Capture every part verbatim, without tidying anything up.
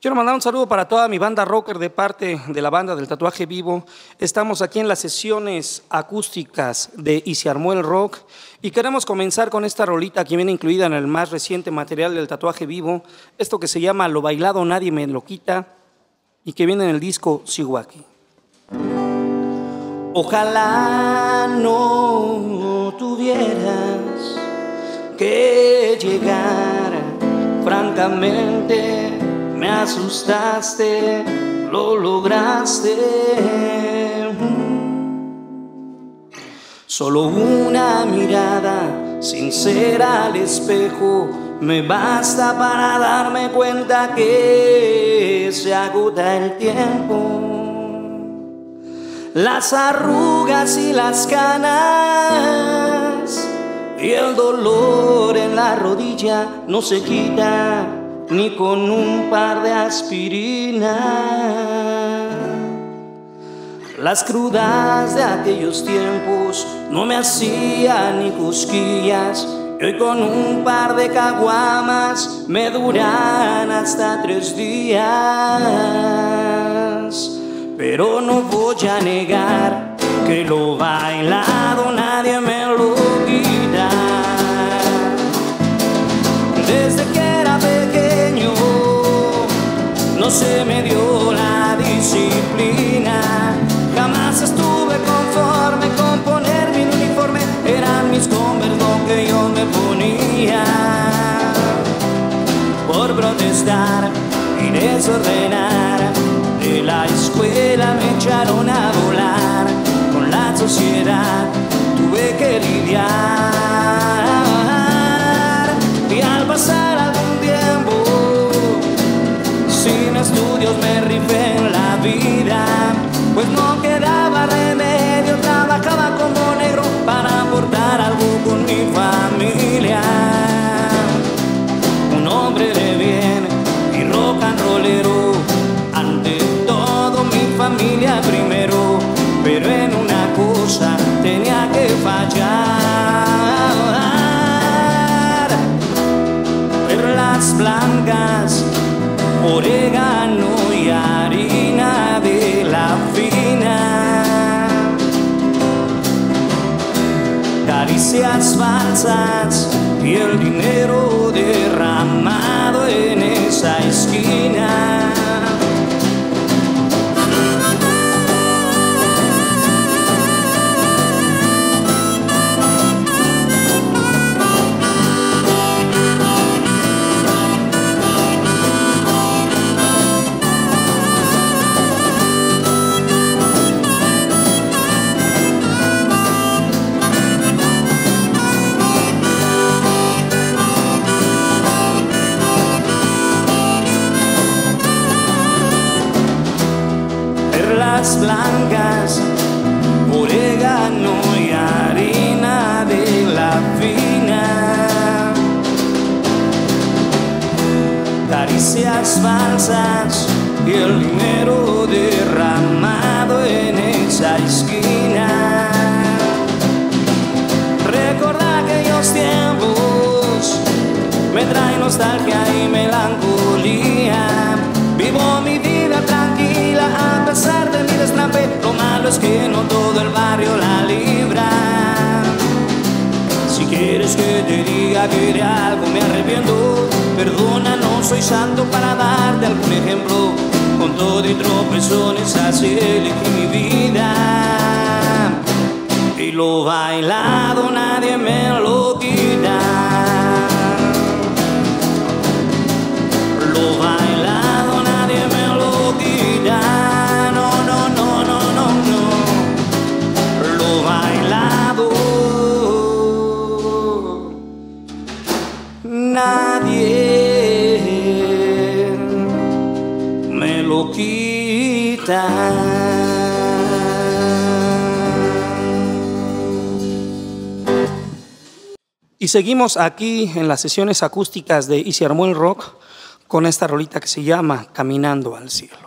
Quiero mandar un saludo para toda mi banda rocker de parte de la banda del Tatuaje Vivo. Estamos aquí en las sesiones acústicas de Y se armó el rock y queremos comenzar con esta rolita que viene incluida en el más reciente material del Tatuaje Vivo, esto que se llama Lo bailado nadie me lo quita y que viene en el disco Sigo aquí. Ojalá no tuvieras que llegar, francamente me asustaste, lo lograste. Solo una mirada sincera al espejo me basta para darme cuenta que se agota el tiempo. Las arrugas y las canas y el dolor en la rodilla no se quita ni con un par de aspirina. Las crudas de aquellos tiempos no me hacían ni cosquillas y hoy con un par de caguamas me duran hasta tres días. Pero no voy a negar que lo bailado nadie me lo quita. Desde que era pequeño no se me dio la disciplina. Jamás estuve conforme con ponerme un uniforme. Eran mis Converse lo que yo me ponía. Por protestar y desordenar, de la escuela me echaron a volar. Con la sociedad tuve que lidiar. Y al pasar algún tiempo sin estudios me rifé en la vida, pues no quedaba remedio, trabajaba como negro para aportar algo con mi familia. Un hombre de bien y rock and rollero, ante todo mi familia primero, pero en una cosa tenía que fallar: perlas blancas, orégano y harina de la fina, caricias falsas y el dinero derramado en esa esquina. Blancas, orégano y harina de la fina, caricias falsas y el dinero derramado en esa esquina. Recordar aquellos tiempos me trae nostalgia y melancolía. Vivo mi vida tranquila a pesar de mi destrampe. Lo malo es que no todo el barrio la libra. Si quieres que te diga que de algo me arrepiento, perdona, no soy santo para darte algún ejemplo. Con todo y tropezones así elegí mi vida. Y lo bailado nadie me lo quita. Lo bailado nadie me lo quita. No, no, no, no, no, no. Lo bailado nadie me lo quita. Y seguimos aquí en las sesiones acústicas de Y se armó el rock con esta rolita que se llama Caminando al cielo.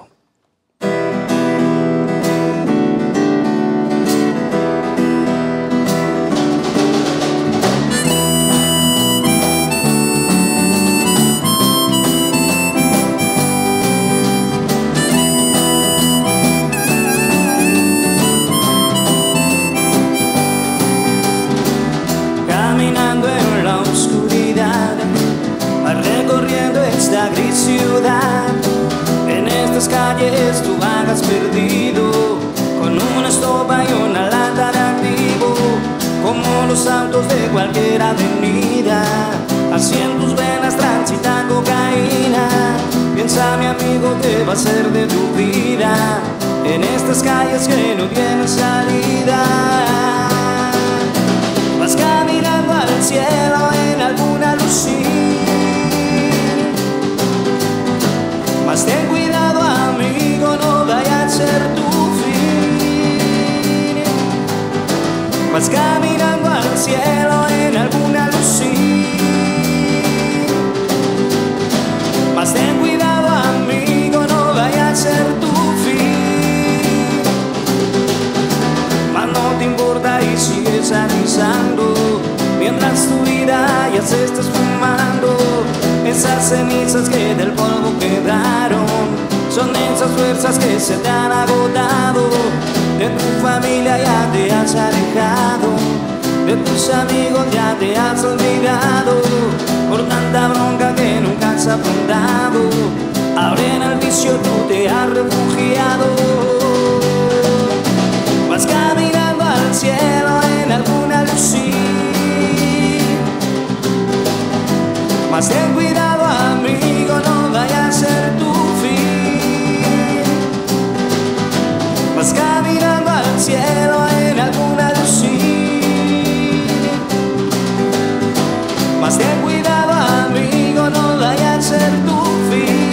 hagas perdido, con una estopa y una lata de activo, como los autos de cualquier avenida. Así en tus venas transita cocaína. Piensa, mi amigo, qué va a ser de tu vida en estas calles que no tienen salida. Vas caminando al cielo en alguna lucir, mas ten cuidado, amigo, no vaya a ser tu fin. Vas caminando al cielo en alguna lucir, mas ten cuidado, amigo, no vaya a ser tu fin. Mas no te importa y sigues avisando, mientras tu vida ya se está esfumando. Esas cenizas que del polvo quedaron son esas fuerzas que se te han agotado. De tu familia ya te has alejado, de tus amigos ya te has olvidado, por tanta bronca que nunca has afrontado. Ahora en el vicio tú te has refugiado. Vas caminando al cielo en alguna lucir, mas ten cuidado, amigo, no vaya a ser tu fin. Vas caminando al cielo en alguna lucir, mas ten cuidado, amigo, no vaya a ser tu fin.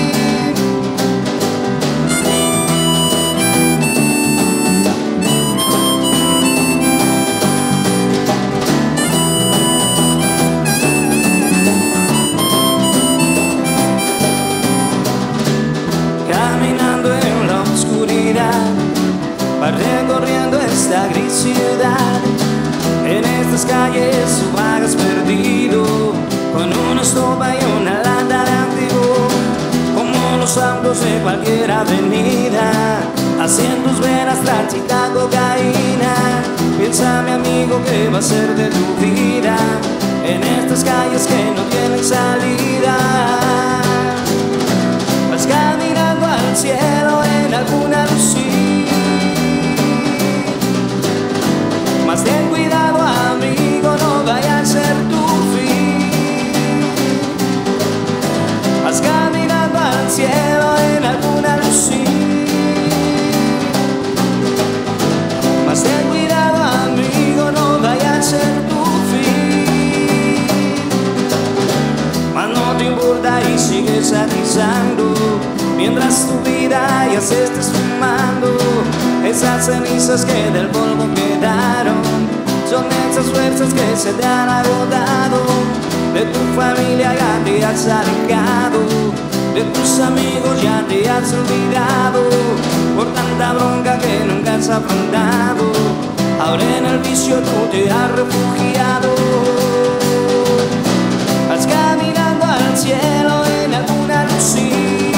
Va recorriendo esta gris ciudad, en estas calles tú vagas perdido, con una estopa y una lata de activo, como los autos de cualquier avenida. Así en tus venas transita cocaína. Piensa, mi amigo, qué va a ser de tu vida en estas calles que no tienen salida. Vas caminando al cielo en alguna lucir, mas ten cuidado, amigo, no vaya a ser tu fin. Vas caminando al cielo en alguna lucir, mas ten cuidado, amigo, no vaya a ser tu fin. Mas no te importa y sigues atizando, mientras tu vida ya se está esfumando. Esas cenizas que del polvo quedaron son esas fuerzas que se te han agotado. De tu familia ya te has alejado, de tus amigos ya te has olvidado, por tanta bronca que nunca has afrontado. Ahora en el vicio tú te has refugiado. Vas caminando al cielo en alguna lucir,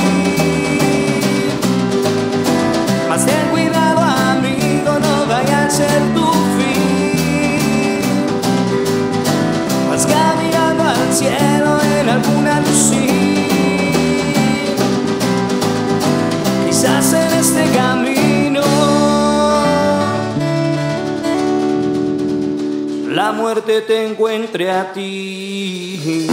mas ten cuidado, amigo, no vaya a ser tu fin. Vas caminando al cielo en alguna lucir, quizás en este camino la muerte te encuentre a ti.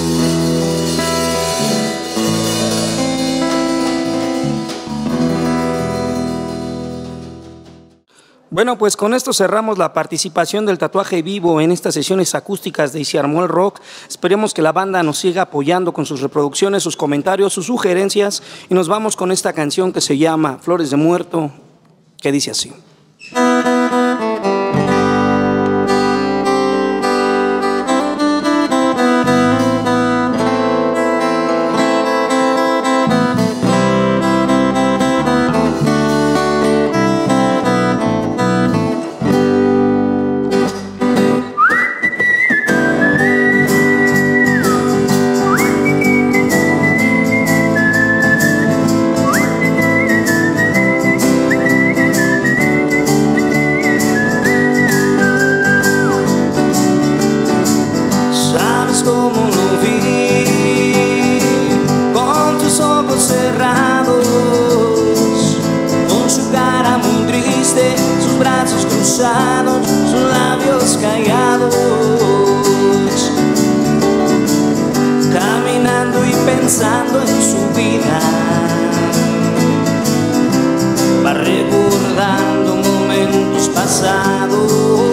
Bueno, pues con esto cerramos la participación del Tatuaje Vivo en estas sesiones acústicas de Y Se Armó el Rock. Esperemos que la banda nos siga apoyando con sus reproducciones, sus comentarios, sus sugerencias, y nos vamos con esta canción que se llama Flores de Muerto, que dice así. cruzados, sus labios callados, caminando y pensando en su vida, va recordando momentos pasados,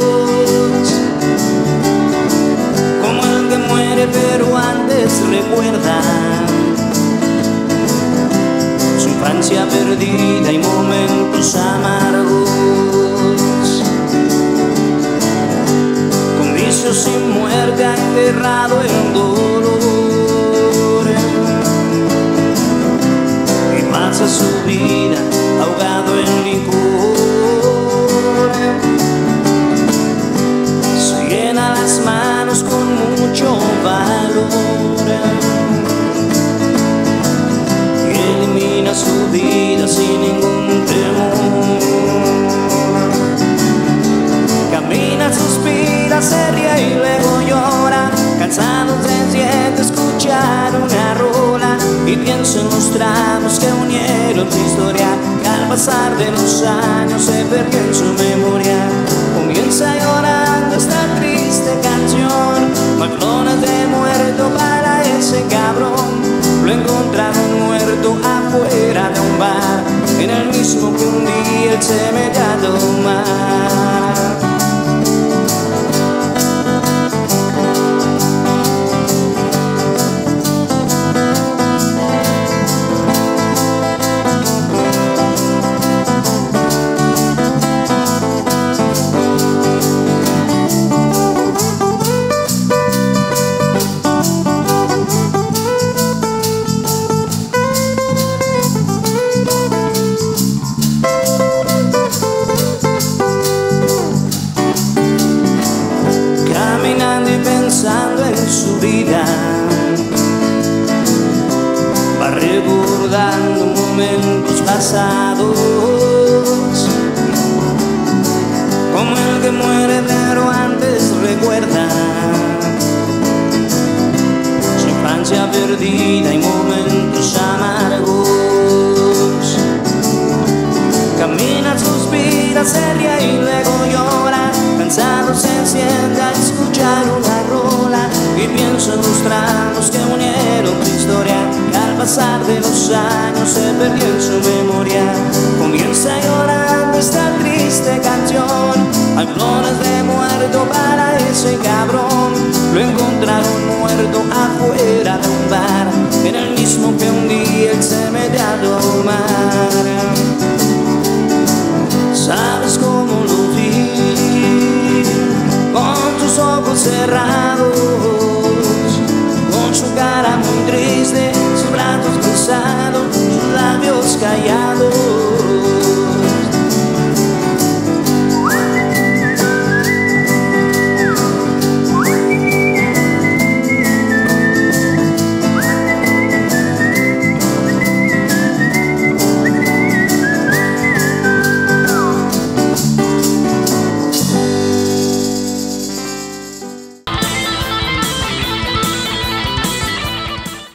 como el que muere pero antes recuerda su infancia perdida y momentos amargos, con vicios sin muerte enterrado en dolor, y pasa su vida ahogado en licor, se llena las manos con mucho valor y elimina su vida sin ningún temor. Camina, suspira, se ríe y luego llora, cansado se siente escuchar una rola y pienso en los tramos que unieron su historia, que al pasar de los años se perdió en su memoria. Comienza llorando esta triste canción, maclonas de muerto para ese cabrón. Lo encontraron muerto afuera de un bar, en el mismo que un día él se metió a tomar. Pensando en su vida, va recordando momentos pasados, como el que muere pero antes recuerda su infancia perdida y momentos amargos. Camina, suspira, se ríe y luego llora, cansado se sienta a escuchar una rola y pienso en los tramos que unieron tu historia, que al pasar de los años se perdió en